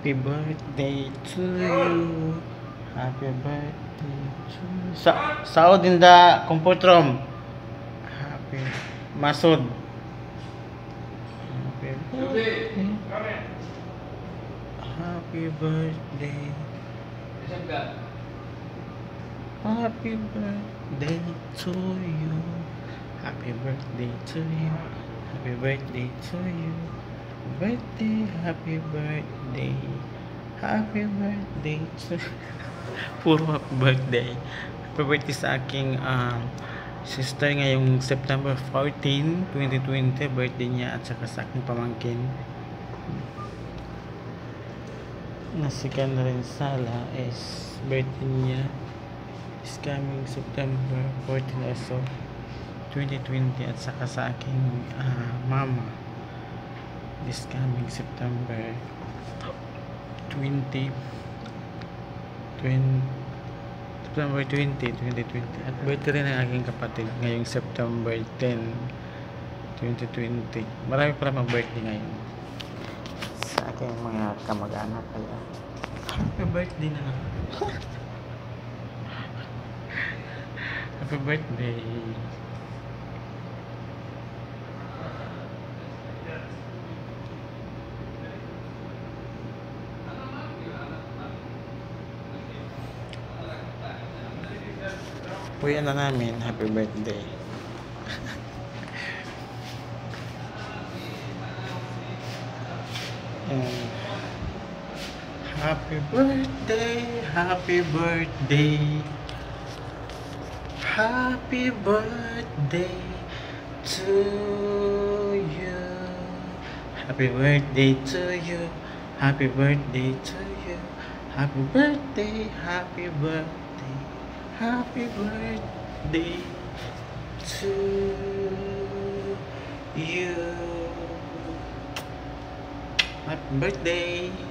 Happy birthday to you. Happy birthday to you. Saod in the comfort room. Happy Masud. Happy birthday. Happy birthday. Happy birthday to you. Happy birthday to you. Happy birthday to you. Birthday, happy birthday. Happy birthday to puro happy birthday. Happy birthday sa aking sister ngayong September 14, 2020. Birthday niya at saka sa aking pamangkin na si Candarin Sala is birthday niya is coming September 14 also 2020 at saka sa aking mama this coming September 20 September 20 2020 at birthday rin ang aking kapatid ngayong September 10 2020. Marami pala mag-birthday ngayon sa aking mga kamag-anak kaya happy birthday na happy birthday. Puyan na namin, happy birthday. Happy birthday, happy birthday. Happy birthday to you. Happy birthday to you. Happy birthday to you. Happy birthday, happy birthday. Happy birthday to you. Happy birthday.